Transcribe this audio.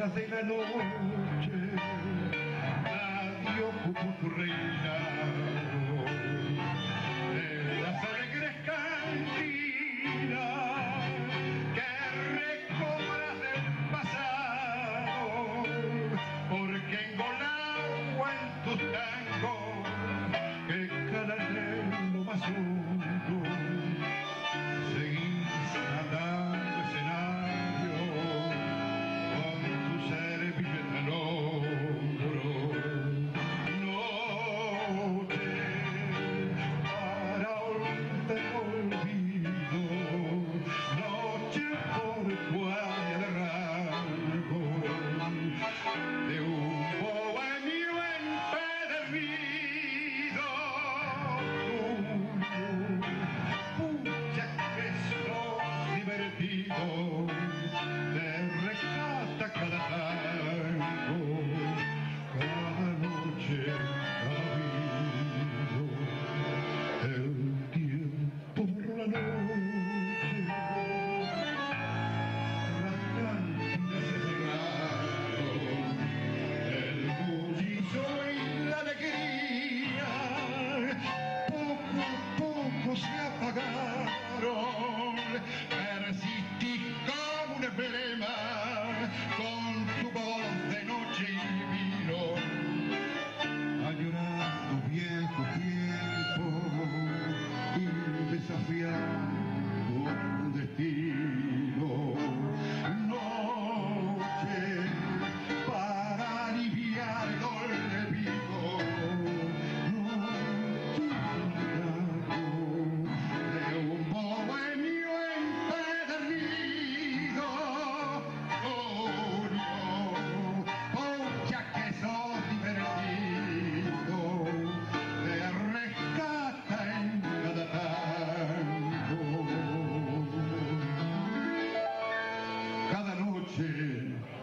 sombras de la noche, nadie ocupó tu reinado. De las alegres cantinas que recobras del pasado, porque engolado en tus tangos que calan en lo más hondo, seguís andando escenario con tu servilleta al hombro. Noche para olvidar olvido, noche por cual de rango de un bohemio empedernido. Pucha que sos divertido, te rescata cada tango, cada noche habido el tiempo por la noche. Las cantinas se llegaron, el bullicio y la alegría poco a poco se apagaron. Persistís como un emblema con tu voz de noche y vino, añorando viejo tiempo y desafiando tu destino. Noche para aliviar el olvido, noche de un bohemio empedernido. Pucha que sos divertido, te rescata en cada tango, cada noche